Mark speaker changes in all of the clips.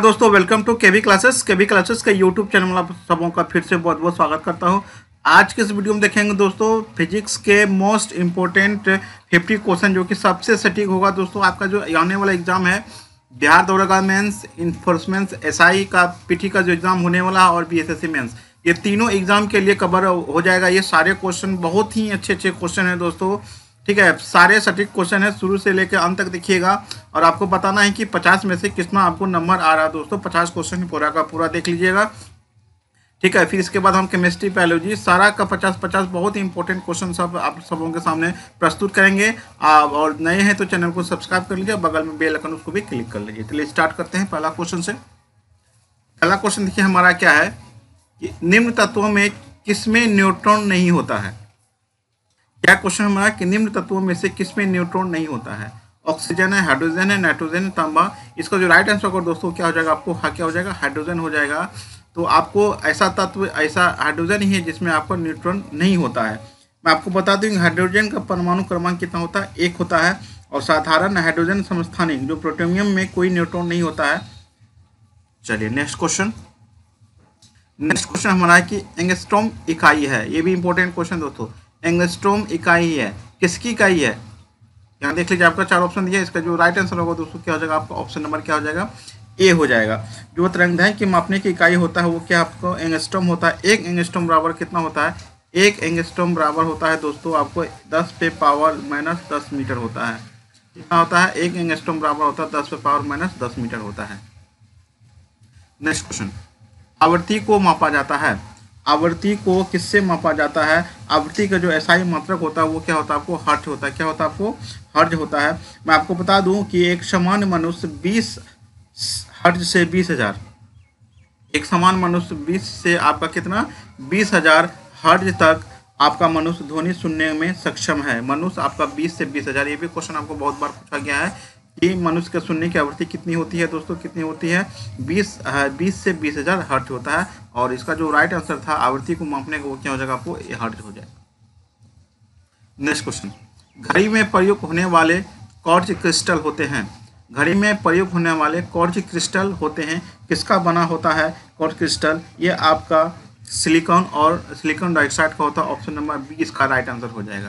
Speaker 1: दोस्तों, welcome to KV classes का YouTube channel में आप सबों का फिर से बहुत बहुत स्वागत करता हूं। आज के इस वीडियो में देखेंगे दोस्तों फिजिक्स के मोस्ट इम्पोर्टेंट 50 क्वेश्चन जो कि सबसे सटीक होगा। दोस्तों आपका जो आने वाला एग्जाम है बिहार दरोगा मेंस, इन्फोर्समेंट एसआई का पीटी का जो एग्जाम होने वाला है और बीएसएससी मेंस, ये तीनों एग्जाम के लिए कवर हो जाएगा। ये सारे क्वेश्चन बहुत ही अच्छे क्वेश्चन है दोस्तों, ठीक है। सारे सटीक क्वेश्चन है, शुरू से लेकर अंत तक देखिएगा और आपको बताना है कि 50 में से कितना आपको नंबर आ रहा है। दोस्तों 50 क्वेश्चन पूरा का पूरा देख लीजिएगा, ठीक है। फिर इसके बाद हम केमिस्ट्री, बायोलॉजी सारा का 50 बहुत ही इंपॉर्टेंट क्वेश्चन सब आप सबों के सामने प्रस्तुत करेंगे। और नए हैं तो चैनल को सब्सक्राइब कर लीजिए, बगल में बेल आइकन उसको भी क्लिक कर लीजिए। चलिए स्टार्ट करते हैं पहला क्वेश्चन से। पहला क्वेश्चन देखिए हमारा क्या है कि निम्न तत्वों में किसमें न्यूट्रॉन नहीं होता है। क्या क्वेश्चन हमारा कि निम्न तत्वों में से किसमें न्यूट्रॉन नहीं होता है। ऑक्सीजन है, हाइड्रोजन है, नाइट्रोजन है, तांबा। इसका जो राइट आंसर होगा दोस्तों क्या हो जाएगा, आपको क्या हो जाएगा, हाइड्रोजन हो जाएगा। तो आपको ऐसा तत्व, ऐसा हाइड्रोजन ही है जिसमें आपको न्यूट्रॉन नहीं होता है। मैं आपको बता दूं हाइड्रोजन का परमाणु क्रमांक कितना होता है, 1 होता है। और साधारण हाइड्रोजन समस्थानिक जो प्लूटोनियम में कोई न्यूट्रॉन नहीं होता है। चलिए नेक्स्ट क्वेश्चन हमारा है कि एंगस्ट्रॉम इकाई है। ये भी इंपॉर्टेंट क्वेश्चन दोस्तों। एंगस्ट्रॉम इकाई है, किसकी इकाई है, यहाँ देख लीजिए। आपका 4 ऑप्शन दिया है, इसका जो राइट आंसर होगा दोस्तों क्या हो जाएगा, आपका ऑप्शन नंबर क्या हो जाएगा, ए हो जाएगा। जो तरंगदैर्घ्य की मापने की इकाई होता है वो क्या आपको एंगस्ट्रॉम होता है। 1 एंगस्ट्रॉम बराबर कितना होता है, 1 एंगस्ट्रॉम बराबर होता है दोस्तों आपको 10⁻⁻10 मीटर होता है। कितना होता है, 1 एंगस्ट्रॉम बराबर होता है 10⁻⁻10 मीटर होता है। नेक्स्ट क्वेश्चन, आवृत्ति को मापा जाता है। आवृत्ति को किससे मापा जाता है। आवृत्ति का जो एसआई मात्रक होता है वो क्या होता है, आपको हर्ट्ज होता है। क्या होता है, आपको हर्ट्ज होता है। मैं आपको बता दूं कि एक समान मनुष्य 20 हर्ट्ज से 20,000, एक समान मनुष्य 20 से आपका कितना 20,000 हर्ट्ज तक आपका मनुष्य ध्वनि सुनने में सक्षम है। मनुष्य आपका 20 से 20,000, ये भी क्वेश्चन आपको बहुत बार पूछा गया है कि मनुष्य के सुनने की आवृत्ति कितनी होती है दोस्तों, कितनी होती है, 20 से 20,000 हर्ट्ज होता है। और इसका जो राइट आंसर था आवृत्ति को मापने का वो क्या हो जाएगा, आपको हर्ट्ज हो जाएगा। नेक्स्ट क्वेश्चन, घड़ी में प्रयोग होने वाले क्वार्ट्ज क्रिस्टल होते हैं। घड़ी में प्रयोग होने वाले क्वार्ट्ज क्रिस्टल होते हैं, किसका बना होता है क्वार्ट्ज क्रिस्टल, ये आपका सिलिकॉन और सिलिकॉन डाइऑक्साइड का होता है। ऑप्शन नंबर बी इसका राइट आंसर हो जाएगा।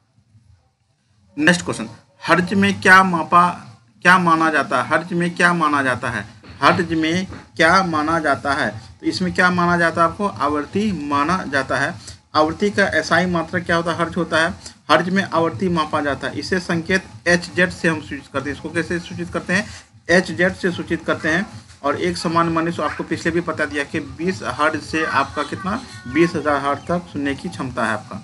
Speaker 1: नेक्स्ट क्वेश्चन, हर्ट्ज में क्या माना जाता है। हर्ट्ज में क्या माना जाता है, हर्ट्ज में क्या माना जाता है। तो इसमें क्या माना जाता है, आपको आवृत्ति माना जाता है। आवृत्ति का एसआई मात्रक क्या होता है, हर्ट्ज होता है। हर्ट्ज में आवृत्ति मापा जाता है। इसे संकेत HZ से हम सूचित करते हैं। इसको कैसे सूचित करते हैं, HZ से सूचित करते हैं। और एक समान मनुष्य आपको पिछले भी पता दिया कि 20 हर्ट्ज से आपका कितना 20,000 हर्ट्ज तक सुनने की क्षमता है आपका।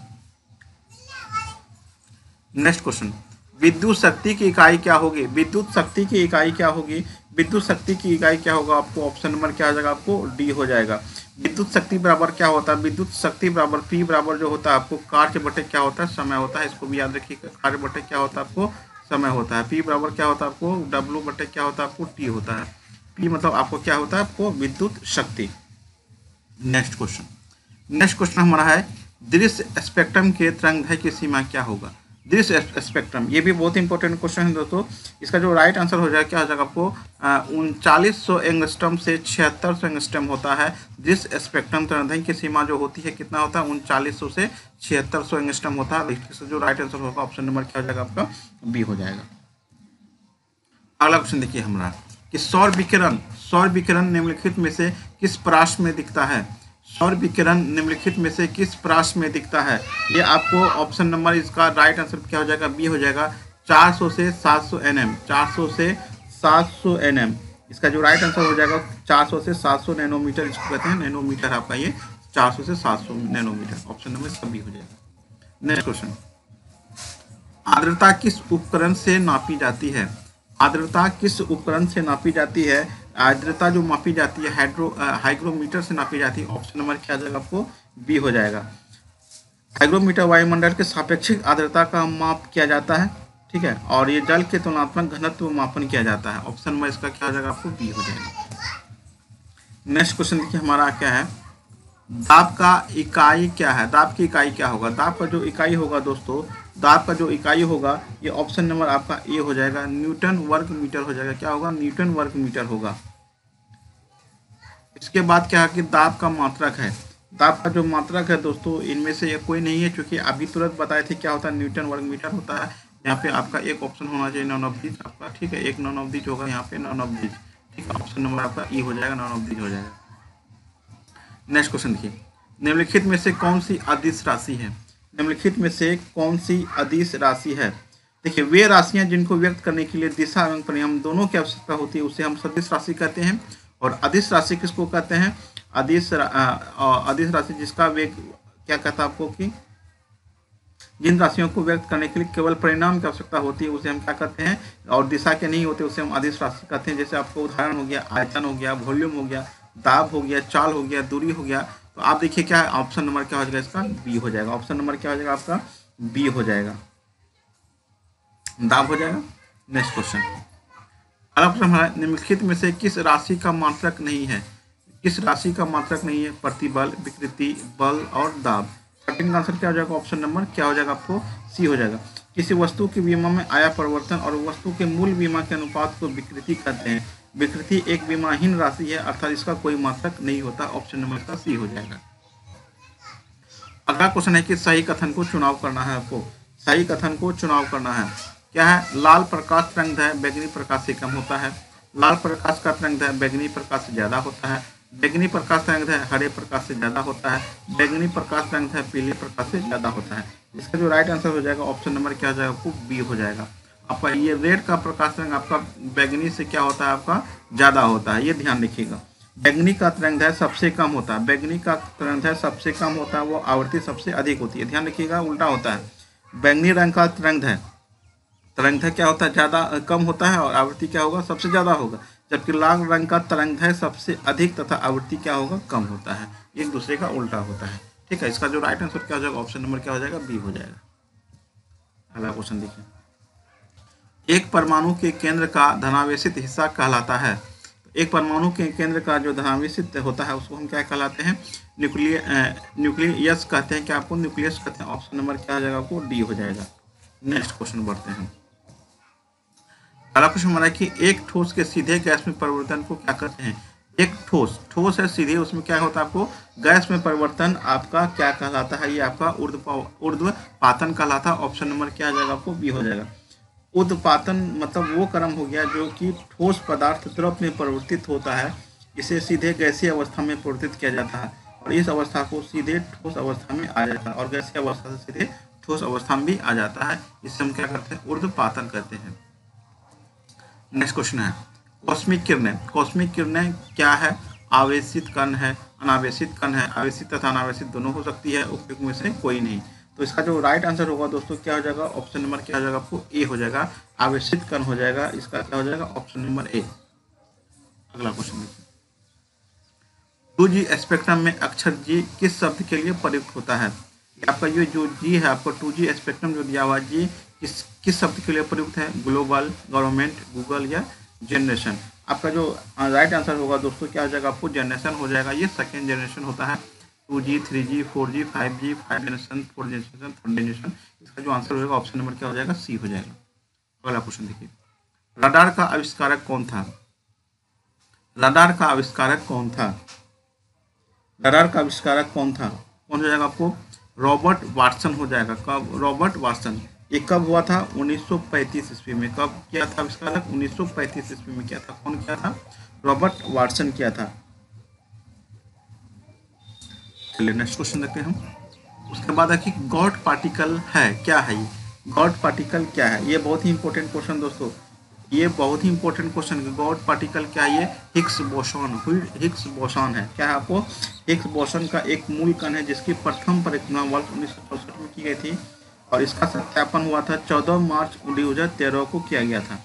Speaker 1: नेक्स्ट क्वेश्चन, विद्युत शक्ति की इकाई क्या होगी। विद्युत शक्ति की इकाई क्या होगी, विद्युत शक्ति की इकाई क्या होगा, आपको ऑप्शन नंबर क्या आ जाएगा, आपको डी हो जाएगा। विद्युत शक्ति बराबर क्या होता है, विद्युत शक्ति बराबर P बराबर जो होता है आपको कार्य बटे क्या होता है, समय होता है। इसको भी याद रखिएगा, कार्य बटे क्या होता है, आपको समय होता है। P बराबर क्या होता है, आपको W बटे क्या होता है, आपको T होता है। P मतलब आपको क्या होता है, आपको विद्युत शक्ति। नेक्स्ट क्वेश्चन हमारा है दृश्य स्पेक्ट्रम के तरंगदैर्घ्य की सीमा क्या होगा। दृश्य स्पेक्ट्रम, ये भी बहुत इंपॉर्टेंट क्वेश्चन है दोस्तों। इसका जो राइट आंसर हो जाएगा क्या हो जाएगा, आपको 3900 एंगस्ट्रॉम से 7600 एंगस्ट्रॉम होता है। दृश्य स्पेक्ट्रम तरंगदैर्घ्य की सीमा जो होती है कितना होता है, 3900 से 7600 एंगस्ट्रॉम होता है। इसका जो राइट आंसर होगा ऑप्शन नंबर क्या हो जाएगा, आपका बी हो जाएगा। अगला क्वेश्चन देखिए हमारा कि सौर विकिरण निम्नलिखित में से किस परास में दिखता है। सौर विकिरण निम्नलिखित में से किस परास में दिखता है। ये आपको ऑप्शन नंबर इसका राइट आंसर क्या हो जाएगा, बी हो जाएगा। 400 से 700 nm, 400 से 700 nm इसका जो राइट आंसर हो जाएगा। 400 से 700 नैनोमीटर इसको कहते हैं, नैनोमीटर आपका ये 400 से 700 नैनोमीटर। ऑप्शन नंबर इसका बी हो जाएगा। नेक्स्ट क्वेश्चन, आर्द्रता किस उपकरण से नापी जाती है। आर्द्रता किस उपकरण से नापी जाती है। आर्द्रता जो मापी जाती है हाइग्रोमीटर से नापी जाती है। ऑप्शन नंबर क्या आ जाएगा, आपको बी हो जाएगा। हाइग्रोमीटर वायुमंडल के सापेक्षिक आर्द्रता का माप किया जाता है, ठीक है। और ये जल के तुलनात्मक घनत्व मापन किया जाता है। ऑप्शन नंबर इसका क्या हो जाएगा, आपको बी हो जाएगा। नेक्स्ट क्वेश्चन देखिए हमारा क्या है, दाब का इकाई क्या है। दाब की इकाई क्या होगा, दाब का जो इकाई होगा दोस्तों, दाब का जो इकाई होगा ये ऑप्शन नंबर आपका ए हो जाएगा, न्यूटन वर्ग मीटर हो जाएगा। क्या होगा, न्यूटन वर्ग मीटर होगा। इसके बाद क्या है कि दाब का मात्रक है। दाब का जो मात्रक है दोस्तों, इनमें से ये कोई नहीं है, क्योंकि अभी तुरंत बताए थे क्या होता है, न्यूटन वर्ग मीटर होता है। यहाँ पे आपका एक ऑप्शन होना चाहिए नॉन ऑफ दीज आपका, ठीक है, एक नॉन ऑफ दीज होगा यहाँ पे, नॉन ऑफ दीज, ठीक है, ऑप्शन नंबर आपका ई हो जाएगा, नॉन ऑफ दीज हो जाएगा। नेक्स्ट क्वेश्चन देखिए, निम्नलिखित में से कौन सी अदिश राशि है? निम्नलिखित में से कौन सी अदिश राशि है? देखिए, वे राशियां जिनको व्यक्त करने के लिए दिशा एवं परिणाम दोनों की आवश्यकता होती है उसे हम सदिश राशि कहते हैं। और अदिश राशि किसको कहते हैं? अदिश राशि जिसका वेग क्या कहता है आपको कि जिन राशियों को व्यक्त करने के लिए केवल परिणाम की आवश्यकता होती है उसे हम क्या कहते हैं, और दिशा के नहीं होते उसे हम अदिश राशि कहते हैं। जैसे आपको उदाहरण हो गया आयतन हो गया, वॉल्यूम हो गया, दाब हो गया, चाल हो गया, दूरी हो गया। तो आप देखिए क्या है, ऑप्शन नंबर क्या हो जाएगा इसका, बी हो जाएगा। ऑप्शन नंबर क्या हो जाएगा आपका, बी हो जाएगा, दाब हो जाएगा। नेक्स्ट क्वेश्चन, अगला क्वेश्चन हमारा, निम्नलिखित में से किस राशि का मात्रक नहीं है? किस राशि का मात्रक नहीं है? प्रतिबल, विकृति, बल और दाब। करेक्ट आंसर क्या हो जाएगा, ऑप्शन नंबर क्या हो जाएगा आपको, सी हो जाएगा। किसी वस्तु की विमा में आया परिवर्तन और वस्तु के मूल विमा के अनुपात को विकृति कहते हैं। विकृति एक विमाहीन राशि है, अर्थात इसका कोई मात्रक नहीं होता। ऑप्शन नंबर का सी हो जाएगा। अगला क्वेश्चन है कि सही कथन को चुनाव करना है आपको। सही कथन को चुनाव करना है, क्या है? लाल प्रकाश तरंगदैर्घ्य बैगनी प्रकाश से कम होता है। लाल प्रकाश का तरंगदैर्घ्य बैगनी प्रकाश से ज्यादा होता है। बैगनी प्रकाश तरंगदैर्घ्य हरे प्रकाश से ज्यादा होता है। बैगनी प्रकाश तरंगदैर्घ्य पीले प्रकाश से ज्यादा होता है। इसका जो राइट आंसर हो जाएगा, ऑप्शन नंबर क्या हो जाएगा आपको, बी हो जाएगा। आपका ये रेड का प्रकाश तरंग आपका बैगनी से क्या होता है, आपका ज्यादा होता है, ये ध्यान रखिएगा। बैगनी का तरंगदैर्घ्य सबसे कम होता है, बैगनी का तरंगदैर्घ्य सबसे कम होता है, वो आवृत्ति सबसे अधिक होती है। ध्यान रखिएगा, उल्टा होता है। बैगनी रंग का तरंगदैर्घ्य क्या होता है, ज्यादा कम होता है, और आवृत्ति क्या होगा, सबसे ज्यादा होगा। जबकि लाल रंग का तरंगदैर्घ्य सबसे अधिक तथा आवृत्ति क्या होगा, कम होता है। एक दूसरे का उल्टा होता है, ठीक है। इसका जो राइट आंसर क्या हो जाएगा, ऑप्शन नंबर क्या हो जाएगा, बी हो जाएगा। अगला क्वेश्चन देखिए, एक परमाणु के केंद्र का धनावेशित हिस्सा कहलाता है। एक परमाणु के केंद्र का जो धनावेशित होता है उसको हम क्या कहलाते हैं, न्यूक्लियस कहते हैं। क्या आपको न्यूक्लियस कहते हैं। ऑप्शन नंबर क्या हो जाएगा आपको, डी हो जाएगा। नेक्स्ट क्वेश्चन बढ़ते हैं। अगला क्वेश्चन हमारा है कि एक ठोस के सीधे गैस में परिवर्तन को क्या कहते हैं? एक ठोस है सीधे, उसमें क्या होता है आपको, गैस में परिवर्तन आपका क्या कहलाता है, ये आपका ऊर्ध्वपातन कहलाता है। ऑप्शन नंबर क्या आ जाएगा आपको, बी हो जाएगा। ऊर्ध्वपातन मतलब वो क्रम हो गया जो कि ठोस पदार्थ द्रव में परिवर्तित होता है, इसे सीधे गैसीय अवस्था में परिवर्तित किया जाता है, और इस अवस्था को सीधे ठोस अवस्था में आ जाता है, और गैसीय अवस्था से सीधे ठोस अवस्था में भी आ जाता है। इसे हम क्या करते हैं, ऊर्ध्वपातन कहते हैं। नेक्स्ट क्वेश्चन है, कॉस्मिक किरणें। कॉस्मिक किरणें क्या है? आवेशित कण है, अनावेशित कण है। आवेशित तथा अनावेशित दोनों हो सकती है, उपयुक्त में से कोई नहीं। तो इसका जो राइट आंसर होगा दोस्तों क्या हो जाएगा, ऑप्शन नंबर क्या हो जाएगा आपको, ए हो जाएगा। आवेशित कण हो जाएगा, इसका क्या हो जाएगा, ऑप्शन नंबर ए। अगला क्वेश्चन देखिए, 2G स्पेक्ट्रम में अक्षर जी किस शब्द के लिए प्रयुक्त होता है? आपका ये जो जी है, आपको 2G स्पेक्ट्रम जो दिया हुआ जी किस शब्द के लिए प्रयुक्त है? ग्लोबल, गवर्नमेंट, गूगल या जनरेशन। आपका जो राइट आंसर होगा दोस्तों क्या हो जाएगा आपको, जनरेशन हो जाएगा। ये सेकेंड जनरेशन होता है। 2G, 3G, 4G, 5G, 5 generation, 4 generation, 3rd generation. इसका जो आंसर होगा ऑप्शन नंबर क्या हो जाएगा, सी हो जाएगा। अगला क्वेश्चन देखिए, रडार का आविष्कारक कौन था? रडार का आविष्कारक कौन था? रडार का आविष्कारक कौन था? कौन हो जाएगा आपको, रॉबर्ट वाटसन हो जाएगा। कब? Robert Watson. ये कब हुआ था? 1935 ईस्वी में। कब किया था आविष्कारक? 1935 ईस्वी में किया था। कौन किया था? रॉबर्ट वाटसन किया था। चलिए नेक्स्ट क्वेश्चन देखते हैं हम। उसके बाद है कि गॉड पार्टिकल है, क्या है ये? गॉड पार्टिकल क्या है? ये बहुत ही इंपॉर्टेंट क्वेश्चन दोस्तों, ये बहुत ही इंपॉर्टेंट क्वेश्चन। गॉड पार्टिकल क्या है? ये हिग्स बोसॉन है। क्या है आपको? हिग्स बोसॉन का एक मूल कण है जिसकी प्रथम परिक्रमा वर्ष 1964 में की गई थी, और इसका सत्यापन हुआ था 14 मार्च 2013 को किया गया था।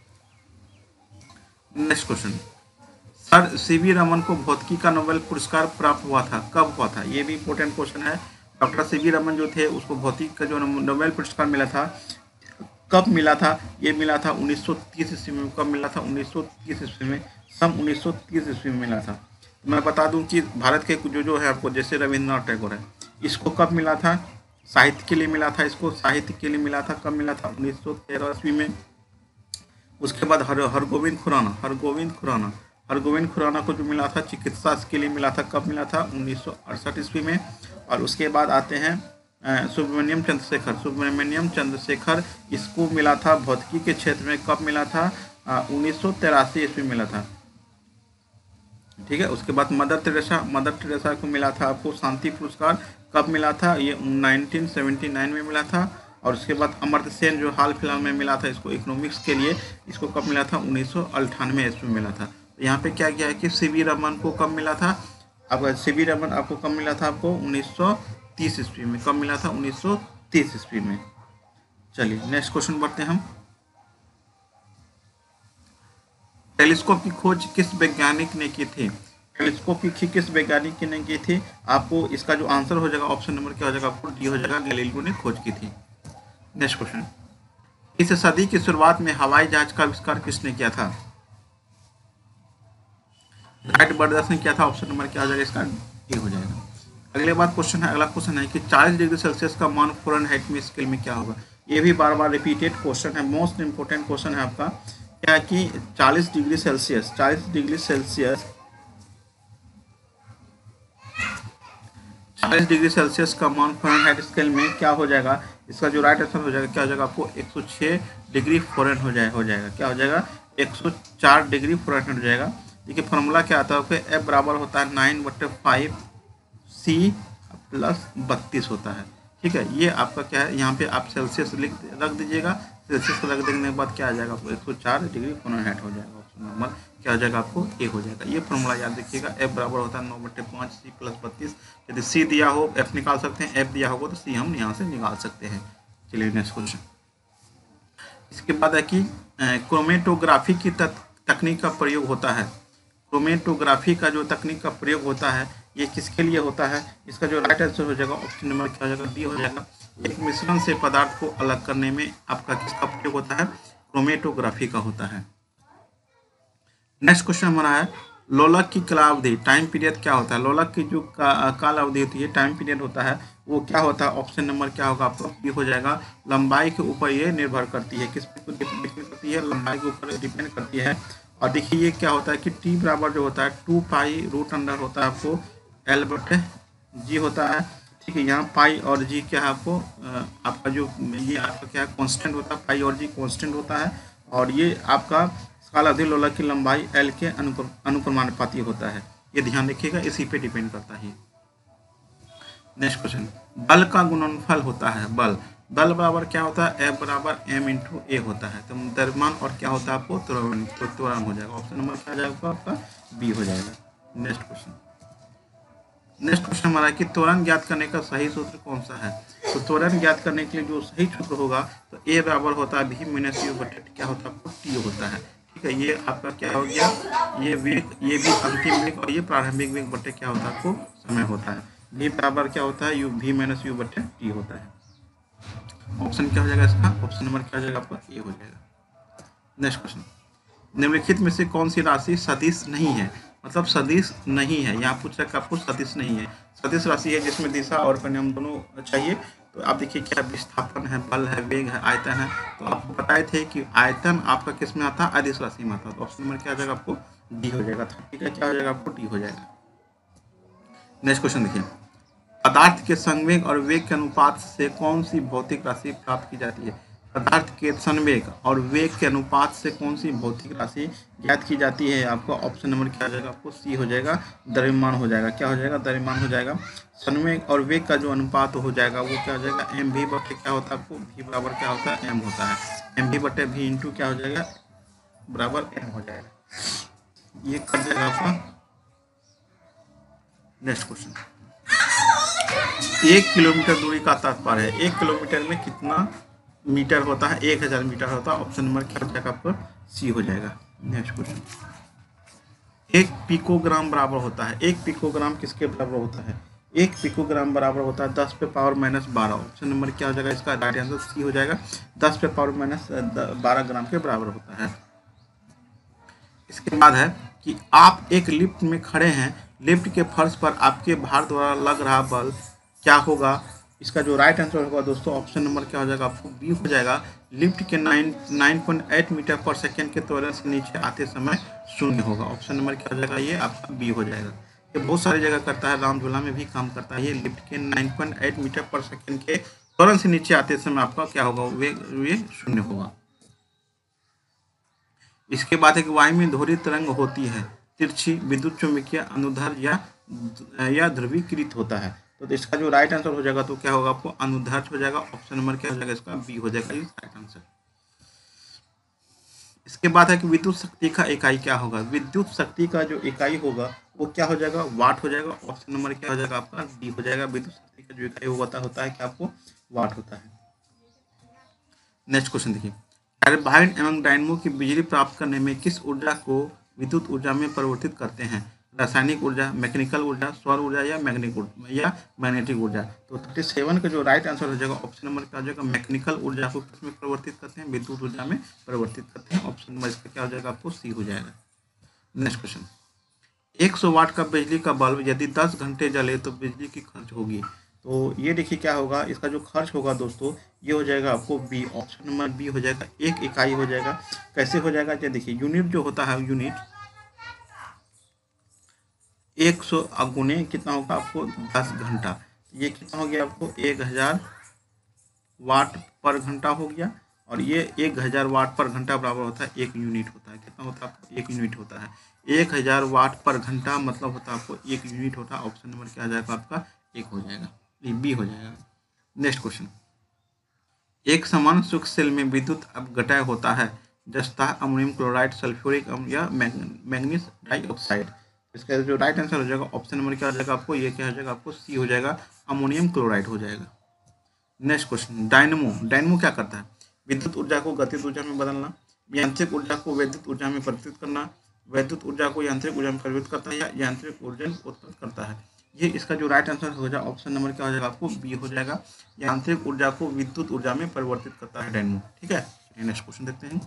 Speaker 1: Next question, sir CV Raman को भौतिकी का नोबेल पुरस्कार प्राप्त हुआ था, कब हुआ था? ये भी इंपॉर्टेंट क्वेश्चन है। डॉक्टर सीवी रमन जो थे उसको भौतिकी का जो नोबेल पुरस्कार मिला था, कब मिला था? ये मिला था 1930 ईस्वी में। कब मिला था? 1930 ईस्वी में, सन 1930 ईस्वी में मिला था। मैं बता दूं कि भारत के जो है आपको, जैसे रविंद्रनाथ टैगोर है, इसको कब मिला था? साहित्य के लिए मिला था। इसको साहित्य के लिए मिला था। कब मिला था? 1913 ईस्वी में। उसके बाद हरगोविंद खुराना हरगोविंद खुराना को जो मिला था चिकित्सा के लिए मिला था, कब मिला था? 1968 ईस्वी में। और उसके बाद आते हैं सुब्रमण्यम चंद्रशेखर, इसको मिला था भौतिकी के क्षेत्र में, कब मिला था? 1983 ईस्वी मिला था। ठीक है। उसके बाद मदर टेरेसा को मिला था आपको शांति पुरस्कार, कब मिला था? ये 1979 में मिला था। और उसके बाद अमर्त्य सेन जो हाल फिलहाल में मिला था इसको इकोनॉमिक्स के लिए, इसको कब मिला था? 1998 ईस्वी में मिला था। तो यहाँ पे क्या किया है कि सीवी रमन को कब मिला था? अब सीवी रमन आपको कब मिला था? आपको 1930 ईस्वी में। कब मिला था? 1930 ईस्वी में। चलिए नेक्स्ट क्वेश्चन बढ़ते हैं हम। टेलीस्कोप की खोज किस वैज्ञानिक ने की थी? टेलीस्कोप की किस वैज्ञानिक ने की थी? आपको इसका जो आंसर हो जाएगा ऑप्शन नंबर क्या हो जाएगा? आपको डी हो जाएगा, गैलीलियो ने खोज की थी। नेक्स्ट क्वेश्चन, इस सदी की शुरुआत में हवाई जहाज का आविष्कार किसने किया था? राइट ब्रदर्स ने किया था। ऑप्शन नंबर क्या हो जाएगा? इसका डी हो जाएगा। अगला क्वेश्चन है कि 40 डिग्री सेल्सियस का मान फ़ारेनहाइट में स्केल में क्या होगा? ये भी बार बार रिपीटेड क्वेश्चन है, मोस्ट इंपोर्टेंट क्वेश्चन है आपका। क्या कि 40 डिग्री सेल्सियस का मान फ़ारेनहाइट स्केल में क्या हो जाएगा? इसका जो राइट आंसर हो जाएगा क्या हो जाएगा? आपको 106 डिग्री फ़ारेनहाइट हो जाएगा। क्या हो जाएगा? 104 डिग्री फ़ारेनहाइट हो जाएगा। देखिए फॉर्मूला क्या आता है? ओके, F बराबर होता है 9/5 C प्लस 32 होता है। ठीक है, ये आपका क्या है? यहाँ पे आप सेल्सियस रख दीजिएगा। सेल्सियस रख देने के बाद क्या आ जाएगा? आपको 104 डिग्री फ़ारेनहाइट हो जाएगा। ऑप्शन नंबर क्या हो जाएगा? आपको ए हो जाएगा। ये फॉर्मूला याद रखिएगा। F बराबर होता है 9/5 C प्लस 32। यदि C दिया हो F निकाल सकते हैं, F दिया होगा तो C हम यहाँ से निकाल सकते हैं। चलिए नेक्स्ट क्वेश्चन। इसके बाद है कि क्रोमेटोग्राफी की तकनीक का प्रयोग होता है। क्रोमेटोग्राफी का जो तकनीक का प्रयोग होता है ये किसके लिए होता है? इसका जो राइट आंसर हो जाएगा ऑप्शन नंबर क्या हो जाएगा? डी हो जाएगा। एक मिश्रण से पदार्थ को अलग करने में आपका किसका प्रयोग होता है? क्रोमेटोग्राफी का होता है। नेक्स्ट क्वेश्चन हमारा है लोलक की कालावधि, टाइम पीरियड क्या होता है? लोलक की जो कालावधि होती है, टाइम पीरियड होता है, वो क्या होता है? ऑप्शन नंबर क्या होगा? आपको डी हो जाएगा। लंबाई के ऊपर ये निर्भर करती है। किस पे डिपेंड करती है? लंबाई के ऊपर डिपेंड करती है। और देखिए ये क्या होता है कि टी बराबर जो होता है 2 पाई रूट अंडर होता है आपको L/G होता है। ठीक है, यहाँ पाई और जी क्या है? आपको आपका जो ये आपका क्या है? कांस्टेंट होता है। पाई और जी कांस्टेंट होता है। और ये आपका कालावधि लोलक की लंबाई L के अनुक्रमानुपाती होता है। ये ध्यान रखिएगा, इसी पे डिपेंड करता है। नेक्स्ट क्वेश्चन, बल का गुणनफल होता है। बल बराबर क्या होता है? F बराबर m/a होता है। तो द्रव्यमान और क्या होता है? आपको त्वरण हो जाएगा। ऑप्शन नंबर क्या जाएगा? आपका बी हो जाएगा। नेक्स्ट क्वेश्चन हमारा है कि त्वरण ज्ञात करने का सही सूत्र कौन सा है? तो त्वरण ज्ञात करने के लिए जो सही सूत्र होगा तो A बराबर होता है v - u बटे क्या होता है? आपको t होता है। ठीक है, ये आपका क्या हो गया? ये वेग, ये भी अंतिम वेग और ये प्रारंभिक वेग बटे क्या होता है? आपको समय होता है। v बराबर क्या होता है? v - u बटे t होता है। ऑप्शन क्या हो जाएगा इसका? ऑप्शन नंबर क्या हो जाएगा? आपका ए हो जाएगा। नेक्स्ट क्वेश्चन, निम्नलिखित में से कौन सी राशि सदिश नहीं है? मतलब सदिश नहीं है, यहाँ पूछ रखा आपको सदिश नहीं है। सदिश राशि है जिसमें दिशा और परिणाम दोनों चाहिए। तो आप देखिए क्या विस्थापन है, बल है, वेग है, आयतन है। तो आपको बताए थे कि आयतन आपका किस में आता है? अदिश राशि में आता है। तो ऑप्शन नंबर क्या हो जाएगा? आपको डी हो जाएगा। ठीक है, क्या हो जाएगा? आपको डी हो जाएगा। नेक्स्ट क्वेश्चन देखिए, पदार्थ के संवेग और वेग के अनुपात से कौन सी भौतिक राशि प्राप्त की जाती है? पदार्थ के संवेग और वेग के अनुपात से कौन सी भौतिक राशि ज्ञात की जाती है? आपको ऑप्शन नंबर क्या हो जाएगा? आपको सी हो जाएगा, द्रव्यमान हो जाएगा। क्या हो जाएगा? द्रव्यमान हो जाएगा। संवेग और वेग का जो अनुपात हो जाएगा वो क्या हो जाएगा? एम भी बटे क्या होता है? आपको भी बराबर क्या होता है? एम होता है। एम भी बटे भी इंटू क्या हो जाएगा? बराबर एम हो जाएगा। ये कर जाएगा आपका। नेक्स्ट क्वेश्चन, 1 किलोमीटर दूरी का तात्पर्य है। 1 किलोमीटर में कितना मीटर होता है? 1000 मीटर होता है। ऑप्शन नंबर क्या हो जाएगा? आपको सी हो जाएगा। नेक्स्ट क्वेश्चन, 1 पिकोग्राम बराबर होता है। 1 पिकोग्राम किसके बराबर होता है? 1 पिकोग्राम बराबर होता है 10 पे पावर -12। ऑप्शन नंबर क्या हो जाएगा? इसका राइट आंसर सी हो जाएगा। 10 पे पावर -12 ग्राम के बराबर होता है। इसके बाद है कि आप एक लिफ्ट में खड़े हैं, लिफ्ट के फर्श पर आपके भार द्वारा लग रहा बल क्या होगा? इसका जो राइट आंसर होगा दोस्तों ऑप्शन नंबर क्या हो जाएगा, आपको बी हो जाएगा। लिफ्ट के 9.8 मीटर पर सेकेंड के त्वरण से नीचे आते समय शून्य होगा। ऑप्शन नंबर क्या हो जाएगा, ये आपका बी हो जाएगा। ये बहुत सारी जगह करता है, राम झूला में भी काम करता है। ये लिफ्ट के 9.8 मीटर पर सेकेंड के त्वरण से नीचे आते समय आपका क्या होगा, वे शून्य होगा। इसके बाद एक वायु में दोहरी तरंग होती है, तिरछी, विद्युत चुम्बकीय, अनुदैर्घ्य या ध्रुवीकृत होता है। तो इसका जो राइट आंसर हो जाएगा तो क्या होगा, आपको अनुदैर्घ्य हो जाएगा। ऑप्शन नंबर क्या हो जाएगा, इसका बी हो जाएगा ये राइट आंसर। इसके बाद है कि विद्युत शक्ति का इकाई क्या होगा। विद्युत शक्ति का जो इकाई होगा वो क्या हो जाएगा, वाट हो जाएगा। ऑप्शन नंबर क्या हो जाएगा, आपका डी हो जाएगा। विद्युत शक्ति का जो इकाई होता है क्या, आपको वाट होता है। नेक्स्ट क्वेश्चन देखिए, टरबाइन एवं डायनमो की बिजली प्राप्त करने में किस ऊर्जा को विद्युत ऊर्जा में परिवर्तित करते हैं। रासायनिक ऊर्जा, मैकेनिकल ऊर्जा, सौर ऊर्जा या मैग्नेटिक ऊर्जा। तो 37 का जो राइट आंसर हो जाएगा ऑप्शन नंबर क्या हो जाएगा, मैकेनिकल ऊर्जा को किसमें परिवर्तित करते हैं, विद्युत ऊर्जा में परिवर्तित करते हैं। ऑप्शन नंबर इसका क्या हो जाएगा, आपको सी हो जाएगा। नेक्स्ट क्वेश्चन, 100 वाट का बिजली का बल्ब यदि 10 घंटे जले तो बिजली की खर्च होगी। तो ये देखिए क्या होगा, इसका जो खर्च होगा दोस्तों ये हो जाएगा आपको बी। ऑप्शन नंबर बी हो जाएगा, एक इकाई हो जाएगा। कैसे हो जाएगा, ये देखिए यूनिट जो होता है, यूनिट 100 गुने कितना होगा आपको 10 घंटा। ये कितना हो गया आपको 1000 वाट पर घंटा हो गया। और ये 1000 वाट पर घंटा बराबर होता है 1 यूनिट होता है। कितना होता है आपको 1 यूनिट होता है। 1000 वाट पर घंटा मतलब होता है आपको 1 यूनिट होता है। ऑप्शन नंबर क्या आ जाएगा आपका, एक हो जाएगा, बी हो जाएगा। नेक्स्ट क्वेश्चन, एक समान शुष्क सेल में विद्युत अपघटय होता है, जस्ता अमोनियम क्लोराइड, सल्फ्यूरिक अम्ल या मैग्नीज डाइऑक्साइड। इसका जो राइट आंसर हो जाएगा ऑप्शन नंबर क्या हो जाएगा आपको, ये क्या हो जाएगा आपको सी हो जाएगा, अमोनियम क्लोराइड हो जाएगा। Next question, dynamo. डायनमो क्या करता है, विद्युत ऊर्जा को गतिज ऊर्जा में बदलना, यांत्रिक ऊर्जा को वैद्युत ऊर्जा में परिवर्तित करना, वैद्युत ऊर्जा को यांत्रिक ऊर्जा में परिवर्तित करता है या यांत्रिक ऊर्जा उत्पन्न करता है। ये इसका जो राइट आंसर हो जाएगा ऑप्शन नंबर क्या हो जाएगा आपको, बी हो जाएगा। यांत्रिक ऊर्जा को विद्युत ऊर्जा में परिवर्तित करता है डायनमो। ठीक है, नेक्स्ट क्वेश्चन देखते हैं,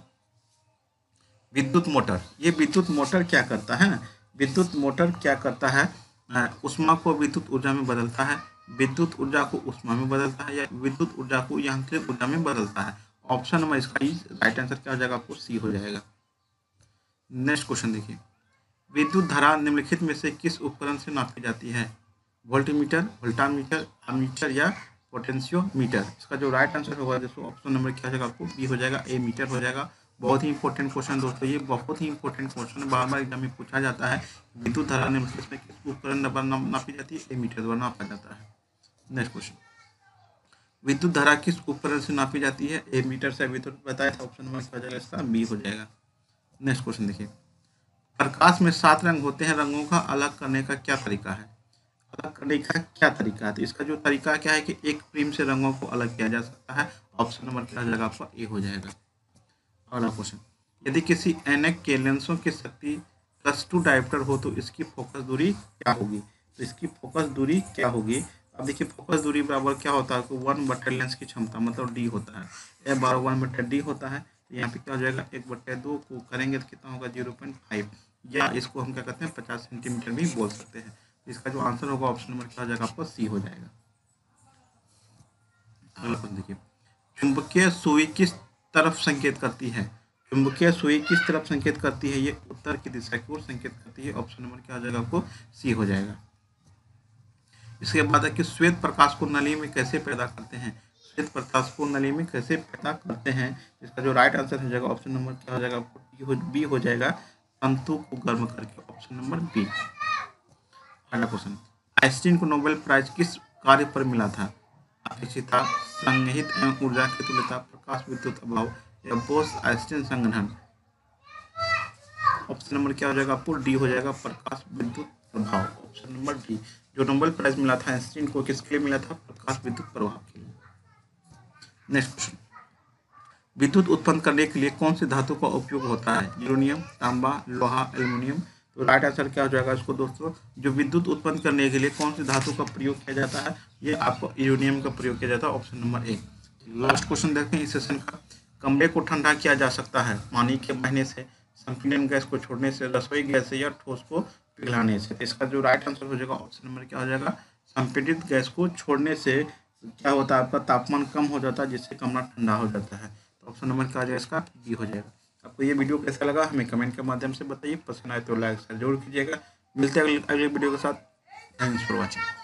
Speaker 1: विद्युत मोटर। ये विद्युत मोटर क्या करता है, विद्युत मोटर क्या करता है, ऊष्मा को विद्युत ऊर्जा में बदलता है, विद्युत ऊर्जा को ऊष्मा में बदलता है या विद्युत ऊर्जा को यांत्रिक ऊर्जा में बदलता है। ऑप्शन नंबर इसका राइट आंसर क्या हो जाएगा आपको, सी हो जाएगा। नेक्स्ट क्वेश्चन देखिए, विद्युत धारा निम्नलिखित में से किस उपकरण से नापी जाती है, वोल्टमीटर, वोल्टामीटर, अमीटर या पोटेंशियोमीटर। इसका जो राइट आंसर होगा दोस्तों ऑप्शन नंबर क्या हो जाएगा आपको, बी हो जाएगा, ए मीटर हो जाएगा। बहुत ही इंपॉर्टेंट क्वेश्चन दोस्तों, ये बहुत ही इंपॉर्टेंट क्वेश्चन बार बार एग्जाम में पूछा जाता है। विद्युत धारा निम्नलिखित में किस उपकरण द्वारा नापी जाती है, ए मीटर द्वारा नापा जाता है। नेक्स्ट क्वेश्चन, विद्युत धारा किस उपकरण से नापी जाती है, ए मीटर से। अभी तो बताया था, ऑप्शन नंबर क्या हो जाएगा इसका, बी हो जाएगा। नेक्स्ट क्वेश्चन देखिए, प्रकाश में 7 रंग होते हैं, रंगों का अलग करने का क्या तरीका है, अलग करने का क्या तरीका है। तो इसका जो तरीका क्या है कि एक प्रिज्म से रंगों को अलग किया जा सकता है। ऑप्शन नंबर क्या हो जाएगा आपका, ए हो जाएगा। अगला क्वेश्चन, यदि किसी ऐनक के लेंसों की शक्ति +2 डायोप्टर हो तो इसकी फोकस दूरी क्या होगी। तो इसकी फोकस दूरी क्या होगी, अब देखिए फोकस दूरी बराबर क्या होता है, 1/, लेंस की क्षमता मतलब डी होता है, ए बार 1/d होता है। तो यहाँ पे क्या हो जाएगा, 1/2 को करेंगे तो कितना होगा 0.5, या इसको हम क्या कहते हैं 50 सेंटीमीटर भी बोल सकते हैं। इसका जो आंसर होगा ऑप्शन नंबर क्या हो जाएगा आपको, सी हो जाएगा। अगला क्वेश्चन देखिए, चुंबकीय सुई किस तरफ संकेत करती है, चुंबकीय सुई किस तरफ संकेत करती है, ये उत्तर की दिशा की ओर संकेत करती है। ऑप्शन नंबर क्या हो जाएगा आपको, सी हो जाएगा। इसके बाद है कि श्वेत प्रकाश को नली में कैसे पैदा करते हैं, श्वेत प्रकाश को नली में कैसे पैदा करते हैं। इसका जो राइट आंसर हो जाएगा ऑप्शन नंबर क्या हो जाएगा आपको, बी हो जाएगा, तंतु को गर्म करके। Option number B. अगला क्वेश्चन, आइंस्टीन को नोबेल प्राइज किस कार्य पर मिला था, अपेक्षिता, संगीत एवं ऊर्जा की तुल्यता, प्रकाश विद्युत अभाव या बोस आइंस्टीन संघनन। ऑप्शन नंबर क्या हो जाएगा आपको, डी हो जाएगा, प्रकाश विद्युत प्रभाव। Option number D. जो नोबेल प्राइज मिला था आइंस्टीन को किसके लिए मिला था, प्रकाश विद्युत प्रभाव के लिए। नेक्स्ट क्वेश्चन, विद्युत उत्पन्न करने के लिए कौन सी धातु का उपयोग होता है, यूरेनियम, तांबा, लोहा, एल्युमिनियम। तो राइट आंसर क्या हो जाएगा इसको दोस्तों, जो विद्युत उत्पन्न करने के लिए कौन सी धातु का प्रयोग किया जाता है, ये आपको यूरेनियम का प्रयोग किया जाता है। Option number A. Last question देखते हैं इस सेशन का, कमरे को ठंडा किया जा सकता है पानी के बहने से, संपीड़न गैस को छोड़ने से, रसोई गैस से या ठोस को पिघलाने से। इसका जो राइट आंसर हो जाएगा ऑप्शन नंबर क्या हो जाएगा, संपीड़ित गैस को छोड़ने से, क्या होता है, आपका तापमान कम हो जाता है, जिससे कमरा ठंडा हो जाता है। तो ऑप्शन नंबर क्या हो जाएगा इसका, बी हो जाएगा। आपको ये वीडियो कैसा लगा हमें कमेंट के माध्यम से बताइए, पसंद आए तो लाइक शेयर जरूर कीजिएगा। मिलते हैं अगले वीडियो के साथ। Thanks for watching.